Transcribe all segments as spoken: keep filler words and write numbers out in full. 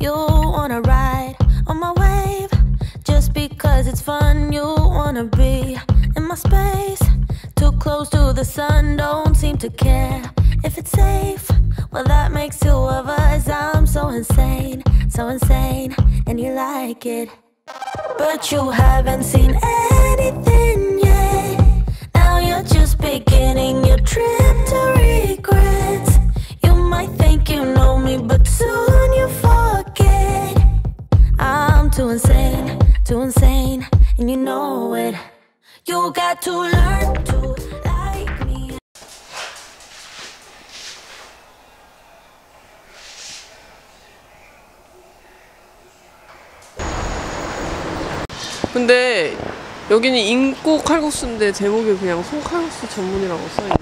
You wanna ride on my wave just because it's fun. You wanna be in my space, too close to the sun, don't seem to care if it's safe. Well, that makes two of us. I'm so insane, so insane, and you like it, but you haven't seen anything yet. Now you're just beginning your trip to regrets. You might think you know me, but soon you forget. I'm too insane, too insane, and you know it. You got to learn to like me. 근데 여기는 인고 칼국수인데 제목이 그냥 송칼국수 전문이라고 써있네.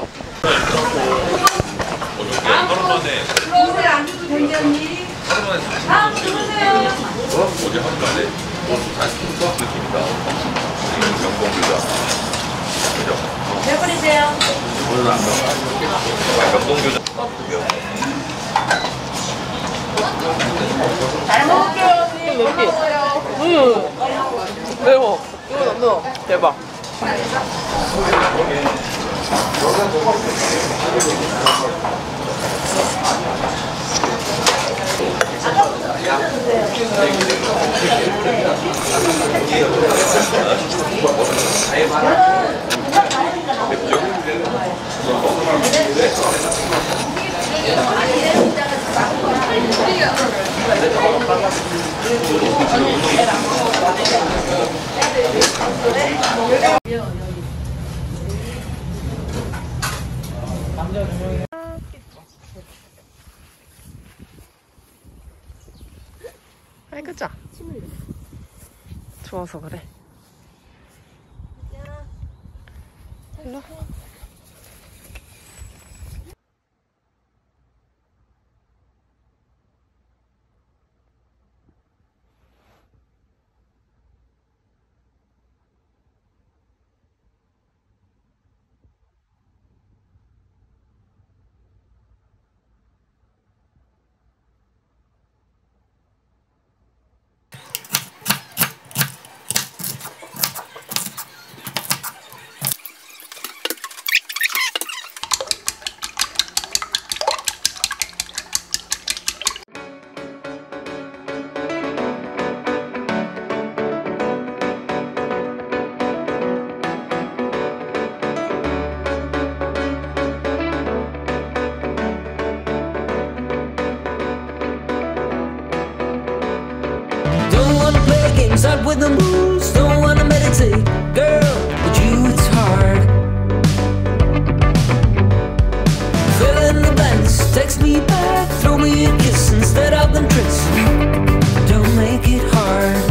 들어오세요. 안 줘도 되지 언니? 아, 들어오세요. 어디 한 번에 느낌이다. 명동이다. 그죠? 몇 분이세요? 오늘 안 나와. 명동교자. 잘 먹을게요 언니. 몇 개? 응. 매워. 이건 안 매워. 대박. 아이 그자. 좋아서 그래. 일로. Up with the moves, don't wanna meditate, girl. With you it's hard. Fill in the blanks, text me back, throw me a kiss instead of them tricks. Don't make it hard.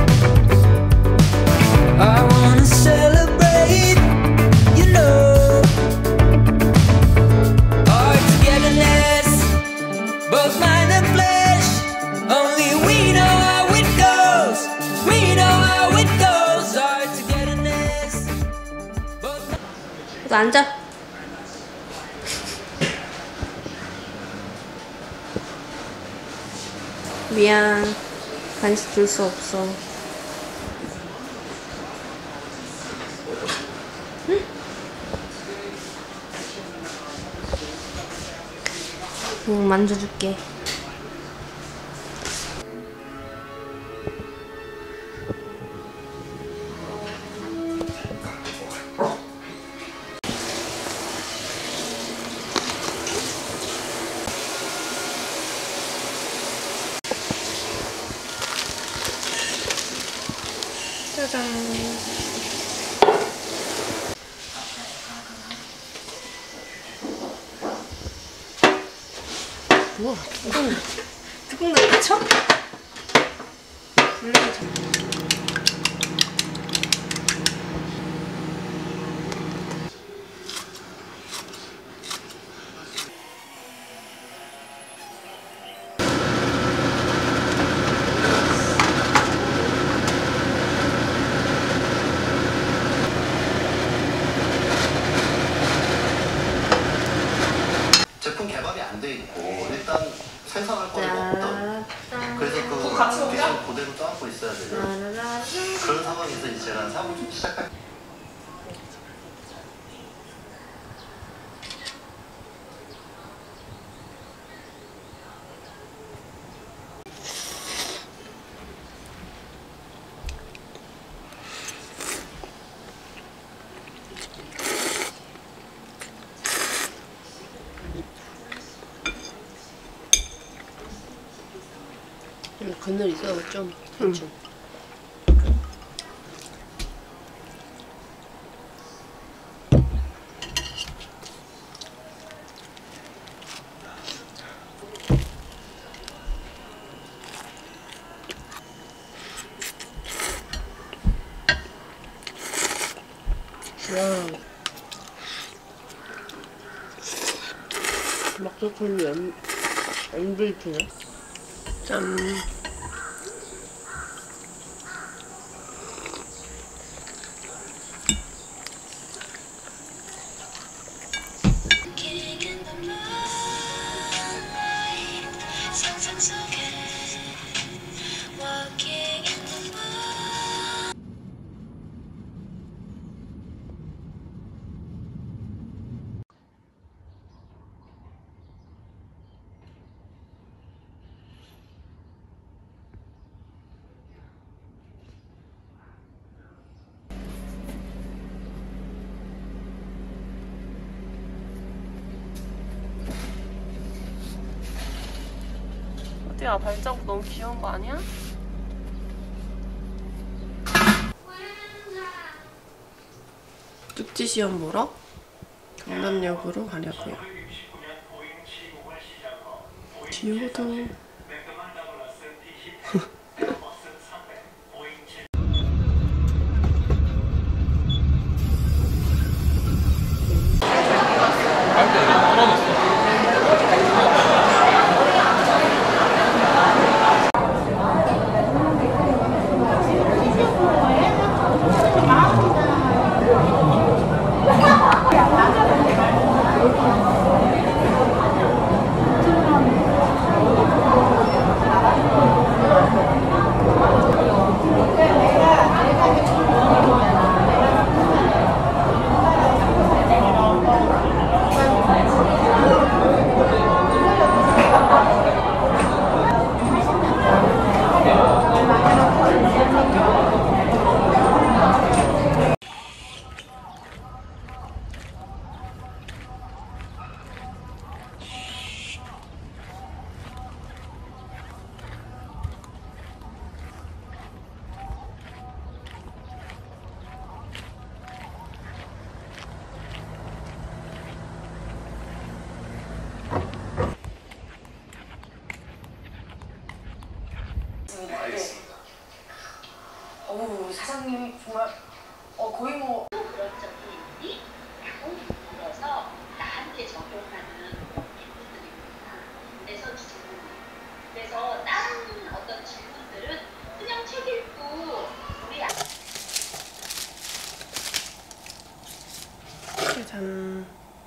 I wanna celebrate, you know. Our togetherness, both mind and flesh. Only we know how it goes. We know how it goes. Our togetherness. 너 앉아. 미안. 간식 줄 수 없어. 응? 응, 만져줄게. 짜잔. 우와, 뚜껑. 뚜껑 넣겠죠? 불러야죠. 제품 개발이 안 돼 있고 일단 생산할 거리가 없다. 그 계속 그대로 떠안고 있어야 돼요. 그런 상황에서 이제 제가 사고 좀 시작할. 그늘 있어 좀 대충. 와, 막도콜리 엠, 엠브이피네. 짠. 어때요? 발자국 너무 귀여운 거 아니야? 뚝지 시험 보러 강남역으로 가려고요. 지우도 어우, 사장님 정말 어 거의 뭐 그런 적이 있니? 라고 물어서 나한테 적용하는 질문들입니다. 그래서 질문. 그래서 다른 어떤 질문들은 그냥 책 읽고 우리 짠.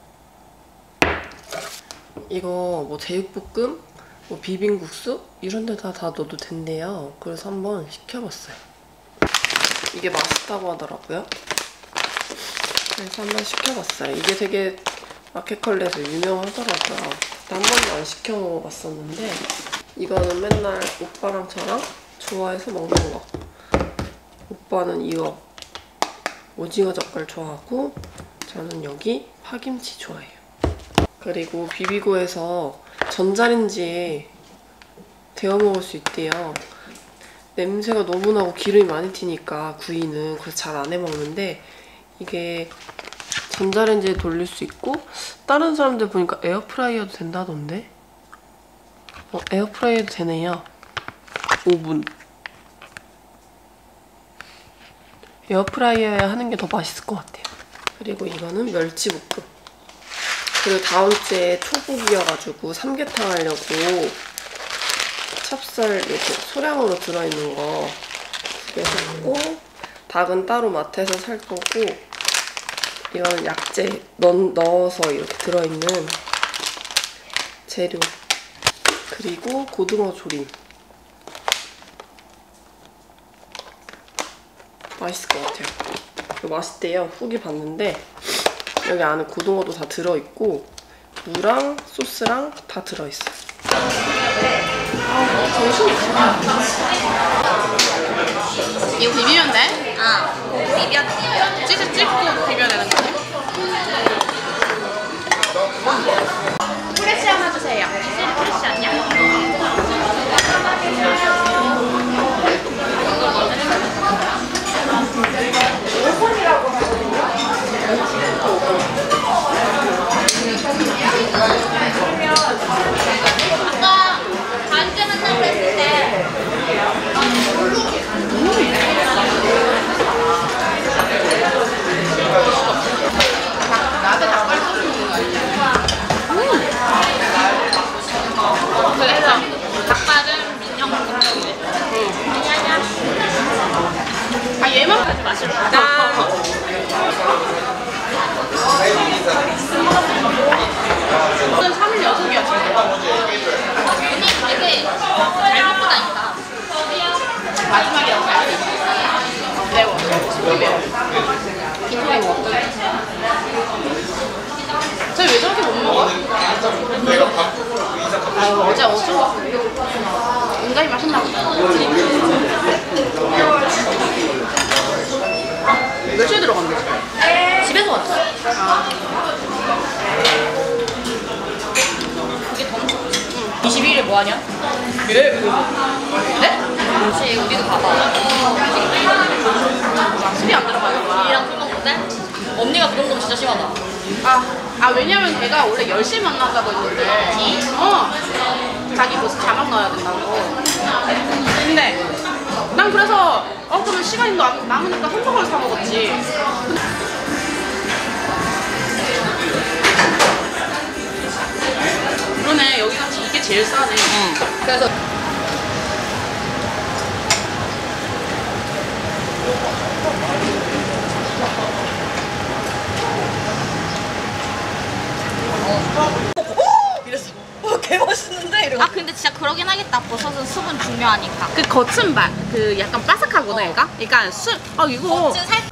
이거 뭐 제육볶음, 뭐 비빔국수 이런 데다 다 넣어도 된대요. 그래서 한번 시켜봤어요. 이게 맛있다고 하더라고요. 그래서 한번 시켜봤어요. 이게 되게 마켓컬리에서 유명하더라고요. 한 번도 안 시켜봤었는데 이거는 맨날 오빠랑 저랑 좋아해서 먹는 거. 오빠는 이거 오징어 젓갈 좋아하고 저는 여기 파김치 좋아해요. 그리고 비비고에서 전자레인지에 데워 먹을 수 있대요. 냄새가 너무 나고 기름이 많이 튀니까 구이는 그래서 잘 안 해 먹는데 이게 전자레인지에 돌릴 수 있고 다른 사람들 보니까 에어프라이어도 된다던데? 어, 에어프라이어도 되네요. 오븐. 에어프라이어에 하는 게 더 맛있을 것 같아요. 그리고 이거는 멸치볶음. 그리고 다음 주에 초복이어가지고 삼계탕 하려고 찹쌀 이렇게 소량으로 들어있는 거 두 개 샀고 닭은 따로 마트에서 살 거고 이거는 약재 넣, 넣어서 이렇게 들어있는 재료 그리고 고등어 조림 맛있을 것 같아요. 이거 맛있대요. 후기 봤는데 여기 안에 고등어도 다 들어있고 무랑 소스랑 다 들어있어요. 아, 정신이 없어. 이거 비비면 돼? 아, 비벼 비벼. 치즈 찍고 비벼야 되는 거지? 프레쉬 하나 주세요. 프레쉬 아니야? 아까 다른데 만나기로 했을 때 나한테 닭발 소스 먹는 거 아니야? 그래서 닭발은 민영 먹는 거지. 아니야. 아 얘만 가지 마시고. 오늘 삼 일 연속이야 지금. 언니 되게 잘 먹고 다닌다. 마지막에 먹어야 돼. 매워. 매워. 빈통이 먹어. 쟤 왜 저렇게 못 먹어? 아유 어제 어쩌고 은가이 맛있나 보다. 며칠 들어갔는데? 집에서 왔어. 아. 그게 더 무섭지. 응. 이십일 일에 뭐 하냐? 그래? 네? 그렇지, 우리도 가봐. 술이 안 들어가는 거야. 언니랑 술 먹는데? 언니가 그런 건 진짜 심하다. 아, 아 왜냐면 걔가 원래 열 시에 만나자고 했는데 어 자기 무슨 자막 넣어야 된다고. 근데 난 그래서 어 그러면 시간이 남, 남으니까 햄버거를 사 먹었지. 그러네, 여기가 이게 제일 싸네. 응. 그래서 이랬어. 어, 개 맛있는데? 이러고. 아, 근데 진짜 그러긴 하겠다. 버섯은 수분 중요하니까. 그 겉은 바, 그 약간 바삭하거든, 얘가? 그러니까 술, 아 이거 겉은 살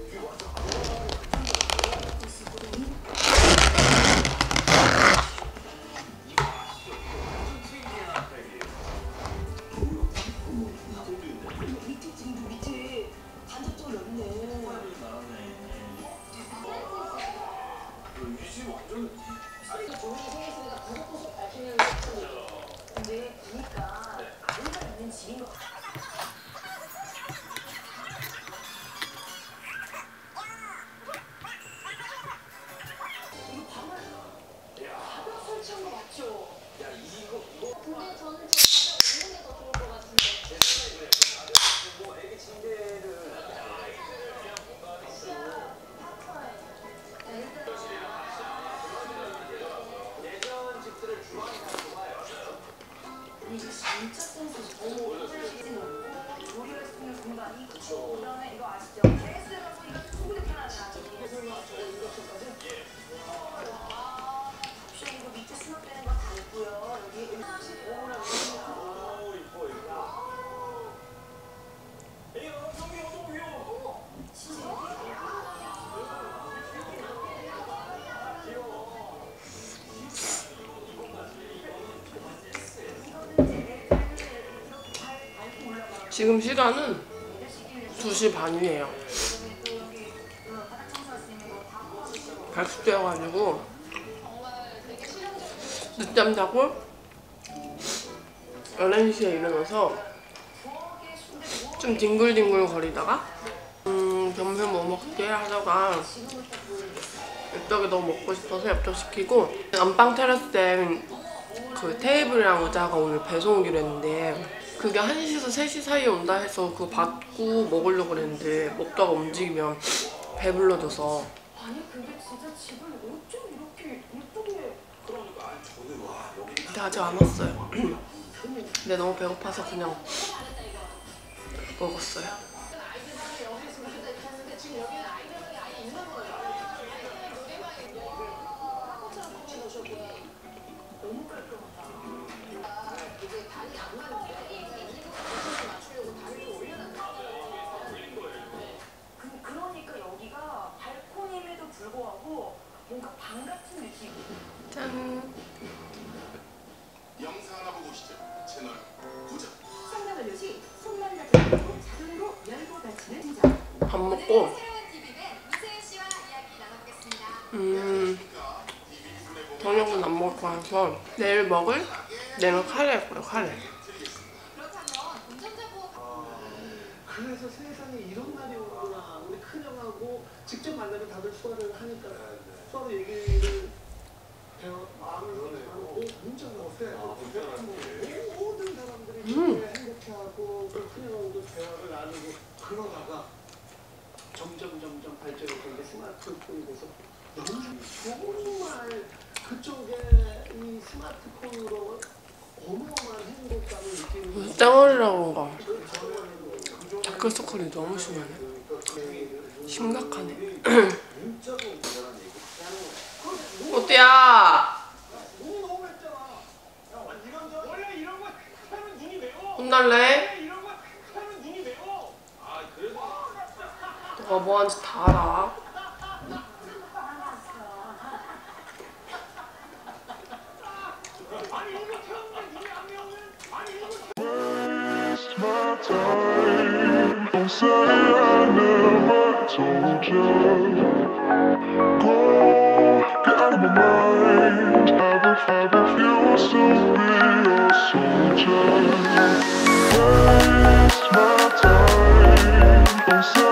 지금 시간은 두 시 반이에요. 갈수되어가지고 늦잠 자고 열한 시에 일어나서 좀 뒹굴뒹굴 거리다가 음 점심 뭐 먹게 하다가 엽떡이 너무 먹고 싶어서 엽떡 시키고 안방 테라스에 그 테이블이랑 의자가 오늘 배송 오기로 했는데 그게 한 시에서 세 시 사이에 온다 해서 그거 받고 먹으려고 그랬는데 먹다가 움직이면 배불러져서 아니 근데 진짜 집을 어쩜 이렇게 예쁘게 근데 아직 안 왔어요. 근데 너무 배고파서 그냥 먹었어요. 강 같은 느낌. 짠. 영상 하나 보고 오시죠. 채널 고정. 상담 완료시 손만 닿고 자동으로 열고 닫히는 진짜. 밥 먹고 음 저녁은 안 먹을 거라서 내일 먹을 내일 카레 거예요. 카레. 그래서 세상에 이런 날이 오구나. 우리 큰형하고 직접 만나면 다들 수화를 하니까 수화로 얘기를 배워 마음을 전하고 문자가 어때요? 모든 사람들이 음. 행복해하고 그 큰형하고도 대화를 나누고 그러다가 점점 점점 발전이 된 게 스마트폰이 돼서 너무 정말 그쪽에 이 스마트폰으로 어마어마한 행복감을 느끼는 땡얼이라고 그런가. 다크서클이 너무 심하네. 심각하네. 어때야? 혼날래? 너가 뭐 하는지 다 알아. Don't say I never told you. Go, get out of my mind. I, ref I refuse to be a soldier. Waste my time. Don't say